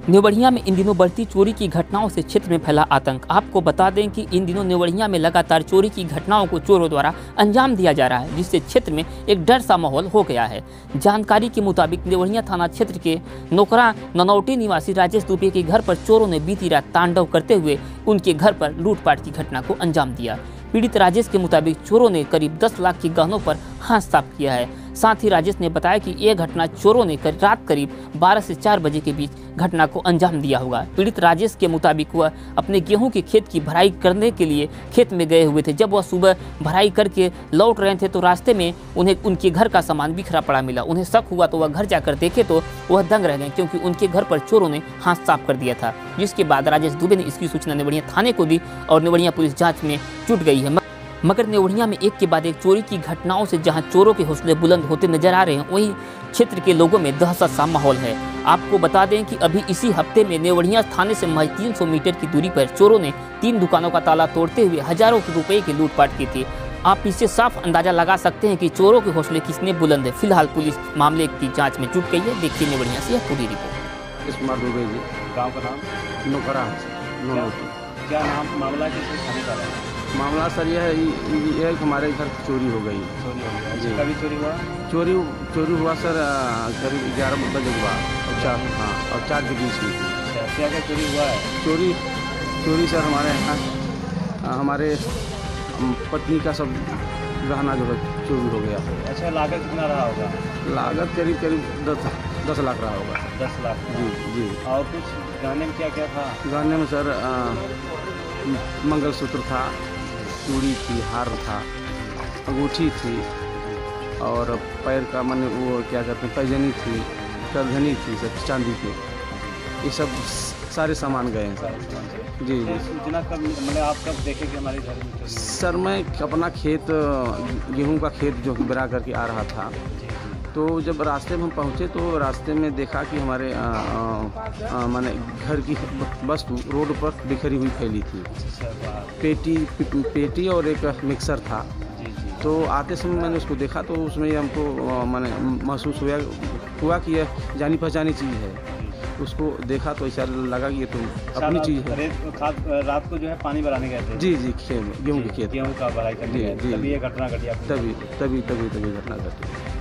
नेवढ़िया में इन दिनों बढ़ती चोरी की घटनाओं से क्षेत्र में फैला आतंक। आपको बता दें कि इन दिनों नेवढ़िया में लगातार चोरी की घटनाओं को चोरों द्वारा अंजाम दिया जा रहा है, जिससे क्षेत्र में एक डर सा माहौल हो गया है। जानकारी के मुताबिक नेवढ़िया थाना क्षेत्र के नोकरा ननौटी निवासी राजेश दुबे के घर पर चोरों ने बीती रात तांडव करते हुए उनके घर पर लूटपाट की घटना को अंजाम दिया। पीड़ित राजेश के मुताबिक चोरों ने करीब 10 लाख के गहनों पर हाथ साफ किया है। साथ ही राजेश ने बताया कि यह घटना चोरों ने रात करीब 12 से 4 बजे के बीच घटना को अंजाम दिया होगा। पीड़ित राजेश के मुताबिक वह अपने गेहूं के खेत की भराई करने के लिए खेत में गए हुए थे। जब वह सुबह भराई करके लौट रहे थे तो रास्ते में उन्हें उनके घर का सामान बिखरा पड़ा मिला। उन्हें शक हुआ तो वह घर जाकर देखे तो वह दंग रह गए, क्योंकि उनके घर पर चोरों ने हाथ साफ कर दिया था। जिसके बाद राजेश दुबे ने इसकी सूचना नेवढ़िया थाने को दी और नेवढ़िया पुलिस जाँच में जुट गई है। मगर नेवढ़िया में एक के बाद एक चोरी की घटनाओं से जहां चोरों के हौसले बुलंद होते नजर आ रहे हैं, वहीं क्षेत्र के लोगों में दहशत सा माहौल है। आपको बता दें कि अभी इसी हफ्ते में नेवढ़िया थाने से महज 300 मीटर की दूरी पर चोरों ने 3 दुकानों का ताला तोड़ते हुए हजारों रुपए की लूटपाट की थी। आप इससे साफ अंदाजा लगा सकते हैं कि चोरों के हौसले कितने बुलंद है। फिलहाल पुलिस मामले की जाँच में जुट गई है। देखिए नेवढ़िया से यह पूरी रिपोर्ट। कुमार दुबे जी, गांव का नाम नोकरा ननौटी। क्या नाम मामला किस थाने का है? मामला सर यह है कि हमारे घर चोरी हो गई। चोरी हो गया जी। कभी चोरी हुआ? चोरी हुआ सर करीब 11 बजे हुआ और 4 के बीच में। अच्छा, क्या क्या चोरी हुआ है? चोरी सर हमारे यहाँ हमारे पत्नी का सब गहना जो है चोरी हो गया। अच्छा, लागत कितना रहा होगा? लागत करीब 10 लाख रहा होगा। 10 लाख? जी। और कुछ गहने में क्या क्या था? गहने में सर मंगलसूत्र था, चूड़ी थी, हार था, अंगूठी थी और पैर का मन वो क्या कहते हैं पैजनी थी, करधनी थी, सब चांदी के। ये सब सारे सामान गए हैं सर। जी। सूचना कब मतलब आप कब देखे कि हमारे घर में? सर मैं अपना खेत गेहूं का खेत जो बिरा करके आ रहा था, तो जब रास्ते में हम पहुँचे तो रास्ते में देखा कि हमारे माने घर की वस्तु रोड पर बिखरी हुई फैली थी। पेटी और एक मिक्सर था। तो आते समय मैंने उसको देखा तो उसमें हमको माने महसूस हुआ कि यह जानी पहचानी चीज़ है। उसको देखा तो ऐसा लगा कि ये तो अपनी चीज़ है। रात को जो है पानी भराने गए थे? जी गेहूँ के खेत। गेहूँ का भराई करने गए थे, तभी ये घटना घटी? तभी घटना घटी।